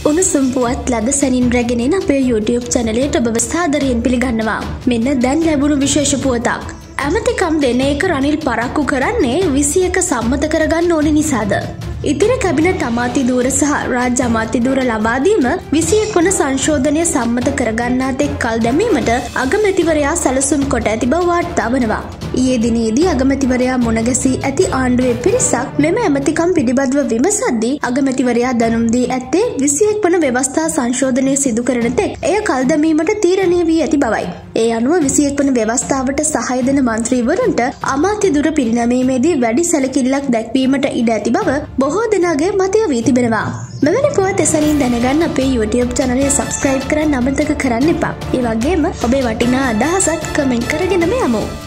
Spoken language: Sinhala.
උණුසුම් පුවත් ලද සැනින් රැගෙන එන අපේ YouTube channelයට ඔබව සාදරයෙන් පිළිගන්නවා. මෙන්න දැන් ලැබුණු විශේෂ පුවතක්. ඇමතිකම් දෙන එක රනිල් පරක්කු කරන්නේ 21 සම්මත කරගන්න ඕනේ නිසාද? ඉතිරි කැබිනට් අමාත්‍ය ධූර සහ රාජ්‍ය අමාත්‍ය ධූර ලබා දීම 21 වන සංශෝධනය සම්මත කරගන්නා තෙක් කල් දැමීමට අගමැතිවරයා සැලසුම් කොට ඇති බව වාර්තා වනවා. ඊයේ දිනේදී අගමැතිවරයා මුණ ගැසී ඇති ආණ්ඩුවේ පිරිසක් මෙම ඇමතිකම් පිළිබඳව විමසද්දී අගමැතිවරයා දැනුම් දී ඇත්තේ 21 වන ව්‍යවස්ථා සංශෝධනය සිදු කරන තෙක් එය කල් දැමීමට තීරණය වී ඇති බවයි. ඒ අනුව 21 වන ව්‍යවස්ථාවට සහාය දෙන මන්ත්‍රීවරුන්ට අමාත්‍ය ධුර පිරිනැමීමේදී වැඩි සැලකිල්ලක් දැක්වීමට ඉඩ ඇති බව බොහෝ දෙනාගේ මතය වී තිබෙනවා. මෙවැනි පුවත් එසැනින් දැනගන්න අපේ YouTube channel එක subscribe කරන්න අමතක කරන්න එපා. ඒ වගේම ඔබේ වටිනා අදහසත් කමෙන්ට් කරගෙනම යමු.